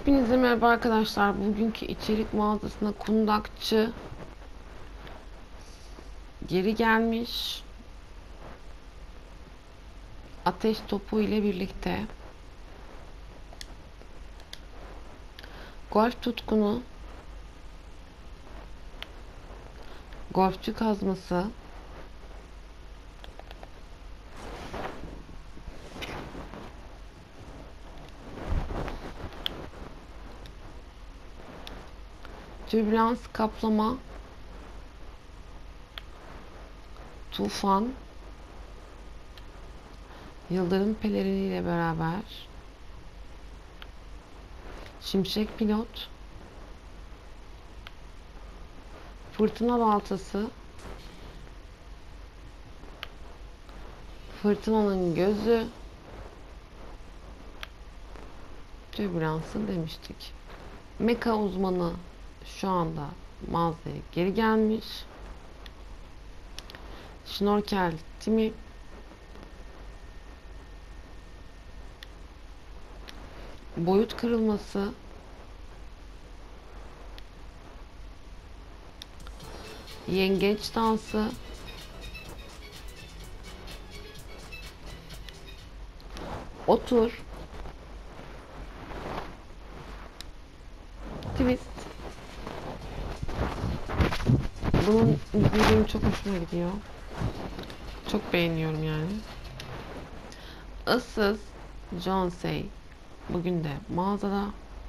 Hepinize merhaba arkadaşlar. Bugünkü içerik mağazasına kundakçı geri gelmiş. Ateş topu ile birlikte. Golf tutkunu, golfçü kazması, türbülans kaplama, tufan, yıldırım pelerini ile beraber, şimşek pilot, fırtına baltası, fırtınanın gözü, türbülansı demiştik. Meka uzmanı şu anda mağazaya geri gelmiş. Şnorkel timi, boyut kırılması, yengeç dansı, otur, twist. Bunun benim çok hoşuma gidiyor. Çok beğeniyorum yani. Issız Jonesey bugün de mağazada.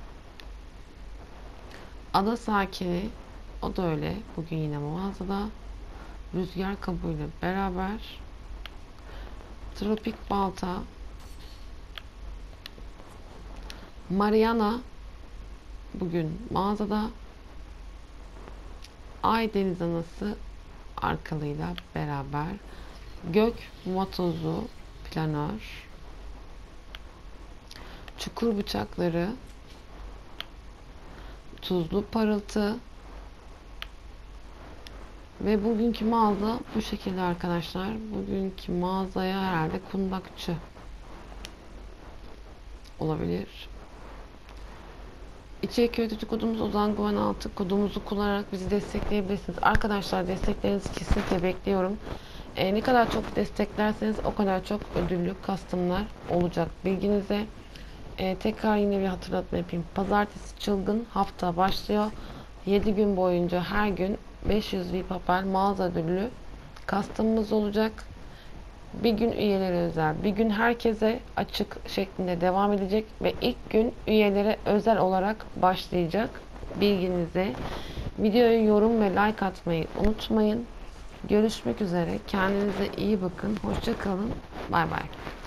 Ada sakini, o da öyle. Bugün yine mağazada. Rüzgar kabuğuyla beraber. Tropik balta. Mariana bugün mağazada. Ay deniz anası arkalığıyla beraber. Gök motozu planör. Çukur bıçakları. Tuzlu parıltı. Ve bugünkü mağaza bu şekilde arkadaşlar. Bugünkü mağazaya herhalde kundakçı olabilir. İçerik yönetici kodumuz OZANGUVEN6 kodumuzu kullanarak bizi destekleyebilirsiniz. Arkadaşlar desteklerinizi kesinlikle bekliyorum. Ne kadar çok desteklerseniz o kadar çok ödüllü custom'lar olacak bilginize. Tekrar yine bir hatırlatma yapayım. Pazartesi çılgın hafta başlıyor. 7 gün boyunca her gün 500 VPAPEL mağaza ödüllü custom'ımız olacak. Bir gün üyelere özel, bir gün herkese açık şeklinde devam edecek ve ilk gün üyelere özel olarak başlayacak. Bilginize. Videoya yorum ve like atmayı unutmayın. Görüşmek üzere. Kendinize iyi bakın. Hoşça kalın. Bay bay.